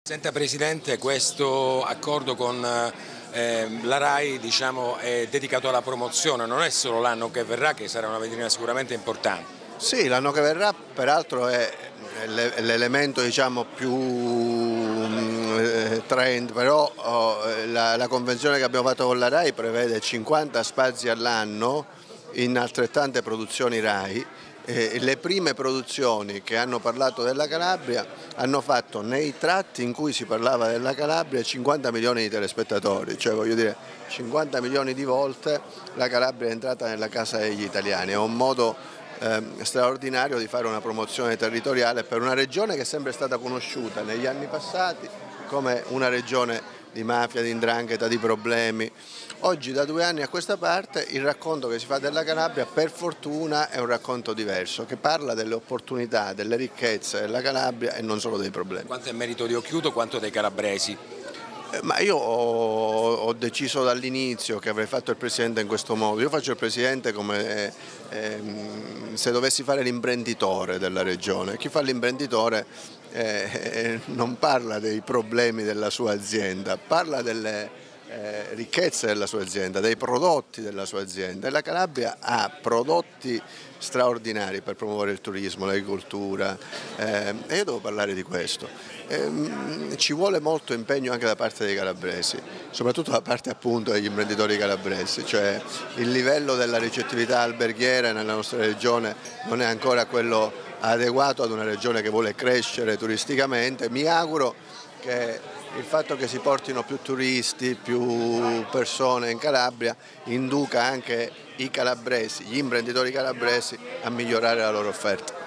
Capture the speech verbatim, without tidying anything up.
Senta Presidente, questo accordo con eh, la RAI diciamo, è dedicato alla promozione, non è solo l'anno che verrà che sarà una vetrina sicuramente importante. Sì, l'anno che verrà peraltro è l'elemento diciamo, più mm, trend, però oh, la, la convenzione che abbiamo fatto con la RAI prevede cinquanta spazi all'anno in altrettante produzioni RAI. Eh, le prime produzioni che hanno parlato della Calabria hanno fatto nei tratti in cui si parlava della Calabria cinquanta milioni di telespettatori, cioè voglio dire cinquanta milioni di volte la Calabria è entrata nella casa degli italiani, è un modo eh, straordinario di fare una promozione territoriale per una regione che è sempre stata conosciuta negli anni passati come una regione di mafia, di 'ndrangheta, di problemi. Oggi da due anni a questa parte il racconto che si fa della Calabria per fortuna è un racconto diverso che parla delle opportunità, delle ricchezze della Calabria e non solo dei problemi. Quanto è merito di Occhiuto, quanto dei calabresi? Eh, ma io ho, ho deciso dall'inizio che avrei fatto il Presidente in questo modo. Io faccio il Presidente come eh, ehm, se dovessi fare l'imprenditore della regione. Chi fa l'imprenditore eh, non parla dei problemi della sua azienda, parla delle eh, ricchezze della sua azienda, dei prodotti della sua azienda. E la Calabria ha prodotti straordinari per promuovere il turismo, l'agricoltura eh, e io devo parlare di questo. Eh, ci vuole molto impegno anche da parte dei calabresi, soprattutto da parte appunto degli imprenditori calabresi, cioè il livello della ricettività alberghiera nella nostra regione non è ancora quello adeguato ad una regione che vuole crescere turisticamente. Mi auguro che il fatto che si portino più turisti, più persone in Calabria induca anche i calabresi, gli imprenditori calabresi a migliorare la loro offerta.